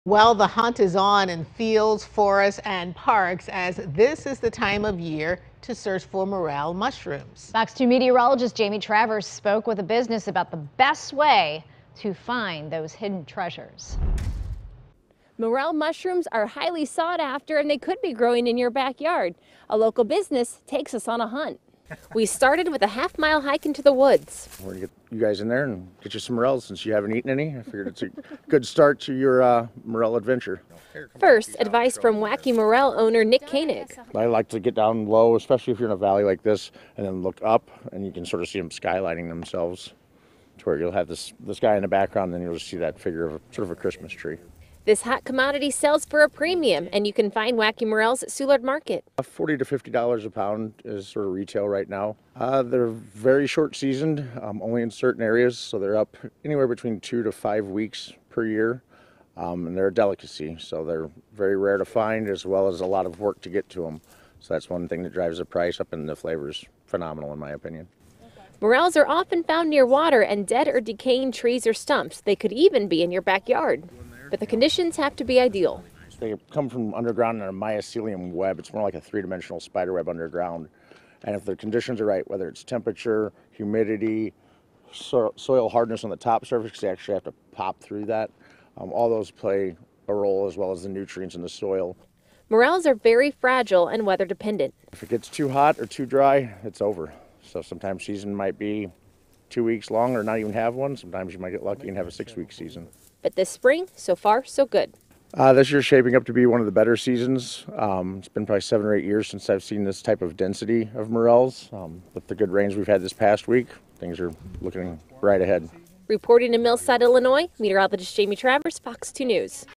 Well, the hunt is on in fields, forests, and parks as this is the time of year to search for morel mushrooms. Fox 2 meteorologist Jamie Travers spoke with a business about the best way to find those hidden treasures. Morel mushrooms are highly sought after and they could be growing in your backyard. A local business takes us on a hunt. We started with a half-mile hike into the woods. We're gonna get you guys in there and get you some morels since you haven't eaten any. I figured it's a good start to your morel adventure. First, advice from Wacky Morel owner Nick Koenig. I like to get down low, especially if you're in a valley like this, and then look up and you can sort of see them skylining themselves to where you'll have the sky in the background, and then you'll just see that figure of sort of a Christmas tree. This hot commodity sells for a premium, and you can find Wacky Morels at Soulard Market. $40 to $50 a pound is sort of retail right now. They're very short seasoned, only in certain areas, so they're up anywhere between 2 to 5 weeks per year. And they're a delicacy, so they're very rare to find, as well as a lot of work to get to them. So that's one thing that drives the price up, and the flavor's phenomenal in my opinion. Morels are often found near water and dead or decaying trees or stumps. They could even be in your backyard. But the conditions have to be ideal. They come from underground in a mycelium web. It's more like a three-dimensional spider web underground. And if the conditions are right, whether it's temperature, humidity, soil hardness on the top surface, because they actually have to pop through that, all those play a role, as well as the nutrients in the soil. Morels are very fragile and weather dependent. If it gets too hot or too dry, it's over. So sometimes season might be 2 weeks long or not even have one. Sometimes you might get lucky and have a 6-week season. But this spring, so far, so good. This year's shaping up to be one of the better seasons. It's been probably 7 or 8 years since I've seen this type of density of morels. With the good rains we've had this past week, things are looking right ahead. Reporting in Millside, Illinois, meteorologist Jamie Travers, Fox 2 News.